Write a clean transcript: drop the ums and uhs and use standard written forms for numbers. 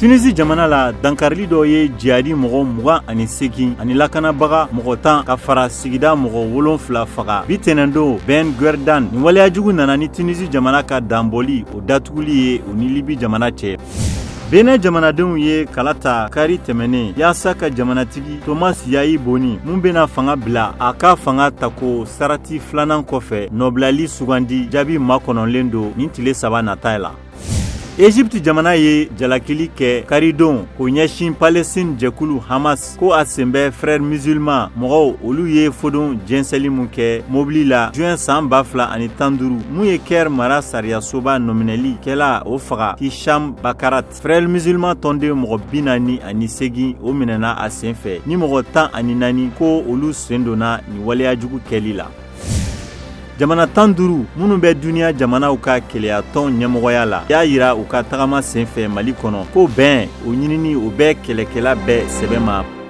Tunisie jamana la dankarili dɔ ye jihadi mɔgɔ 28 ani lakanabaga mɔgɔ 10 ka fara sigida mɔgɔ 7 faga. Bi tɛnɛndo Ben Guerdane ni waleyajugu nana ni Tunisie jamana ka danbɔli o datuguli ye o ni Libi jamana cɛ. Benin jamanadenw ye kala ta kari tɛmɛnen yaasa ka jamanatigi Thomas Yayi Boni mun bena fanga bila a ka fanga tako sarati filanan kɔfɛ nɔbilali sugandi jaabi makɔnɔnlen do nin tile 3 nata la. Égypte jamana ye jalakili kɛ karidon ko ɲɛsin Palestine jɛkulu Hamas ko a sen bɛ frères musulmans mɔgɔw olu ye fodon jɛnsɛli mun kɛ mobili la juin san 2015 mun ye Caire mara sariyasoba nominɛli kɛla o faga Hisham Bakarat. Frères musulmans tɔnden mɔgɔ 48 o minɛna a sen fɛ ni mɔgɔ 14 ko olu sen donna ni waleyajugu kɛli la. Jamana 15 minnu bɛ duniya jamanaw ka keleya tɔn ɲɛmɔgɔya la y'a yira u ka tagama sen fɛ Mali kɔnɔ ko bɛn o ɲinini o bɛ kɛlɛkɛla bɛɛ sɛbɛn ma